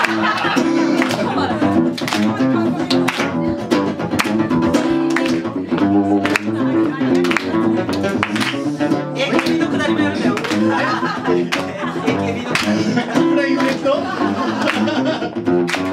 AKB のくだりもやるんだよ。AKB のくだり。